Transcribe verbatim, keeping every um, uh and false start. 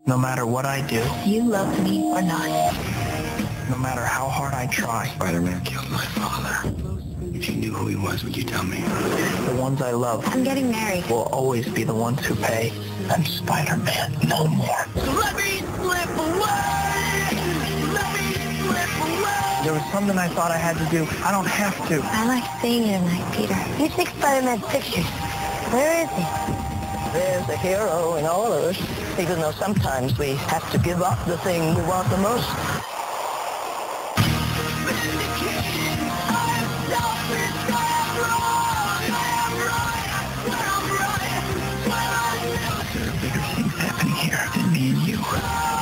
No matter what I do, You love me or not. no matter how hard I try, Spider-Man killed my father. If you knew who he was, would you tell me? the ones I love I'm getting married. will always be the ones who pay. And Spider-Man no more. Let me slip away! Let me slip away! There was something I thought I had to do. I don't have to. I like staying here tonight, Peter. You take Spider-Man's pictures. Where is he? There's a hero in all of us, even though sometimes we have to give up the thing we want the most. There are bigger things happening here than me and you.